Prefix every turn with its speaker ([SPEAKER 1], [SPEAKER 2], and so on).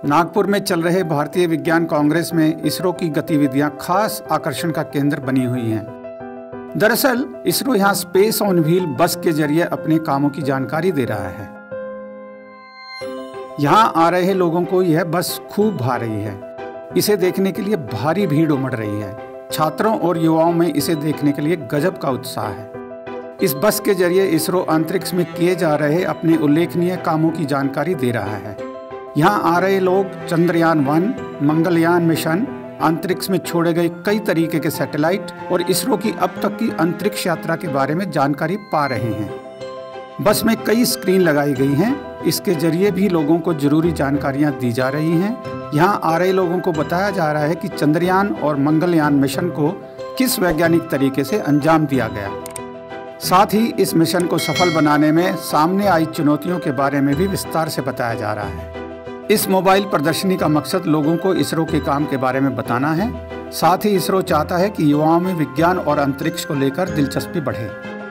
[SPEAKER 1] नागपुर में चल रहे भारतीय विज्ञान कांग्रेस में इसरो की गतिविधियां खास आकर्षण का केंद्र बनी हुई हैं। दरअसल इसरो यहां स्पेस ऑन व्हील बस के जरिए अपने कामों की जानकारी दे रहा है। यहां आ रहे लोगों को यह बस खूब भा रही है। इसे देखने के लिए भारी भीड़ उमड़ रही है। छात्रों और युवाओं में इसे देखने के लिए गजब का उत्साह है। इस बस के जरिए इसरो अंतरिक्ष में किए जा रहे अपने उल्लेखनीय कामों की जानकारी दे रहा है। यहाँ आ रहे लोग चंद्रयान-1, मंगलयान मिशन, अंतरिक्ष में छोड़े गए कई तरीके के सैटेलाइट और इसरो की अब तक की अंतरिक्ष यात्रा के बारे में जानकारी पा रहे हैं। बस में कई स्क्रीन लगाई गई हैं। इसके जरिए भी लोगों को जरूरी जानकारियां दी जा रही हैं। यहाँ आ रहे लोगों को बताया जा रहा है कि चंद्रयान और मंगलयान मिशन को किस वैज्ञानिक तरीके से अंजाम दिया गया। साथ ही इस मिशन को सफल बनाने में सामने आई चुनौतियों के बारे में भी विस्तार से बताया जा रहा है। इस मोबाइल प्रदर्शनी का मकसद लोगों को इसरो के काम के बारे में बताना है। साथ ही इसरो चाहता है कि युवाओं में विज्ञान और अंतरिक्ष को लेकर दिलचस्पी बढ़े।